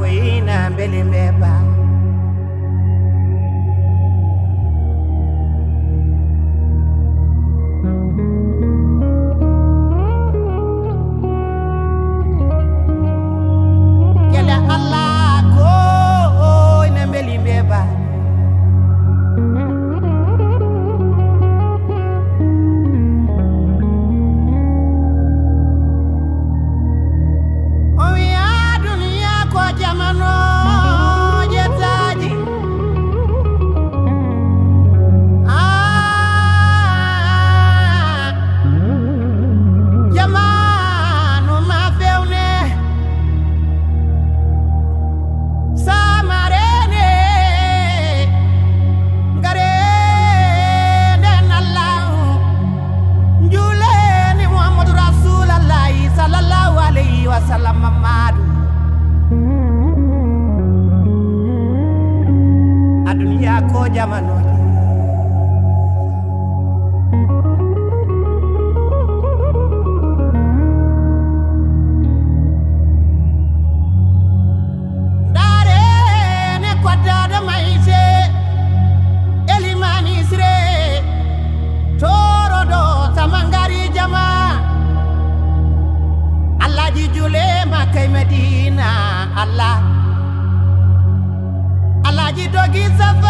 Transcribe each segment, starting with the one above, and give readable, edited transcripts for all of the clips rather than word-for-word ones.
ina mbelimbeba kela Allah ko ina mbelimbeba adunia ko jamano dare ne kwadada maise elimani sre torodo tamangari jama Allah di jule makai Medina Allah Alaji dogi Safa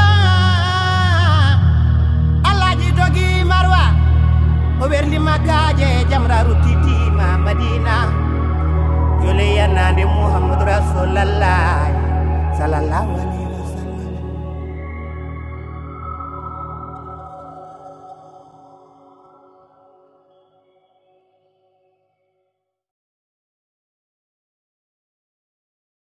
Alaji dogi Marwa Oberli makaje jamra rutiti ma Madina Jole yana de Muhammad Rasulullah sallallahu alaihi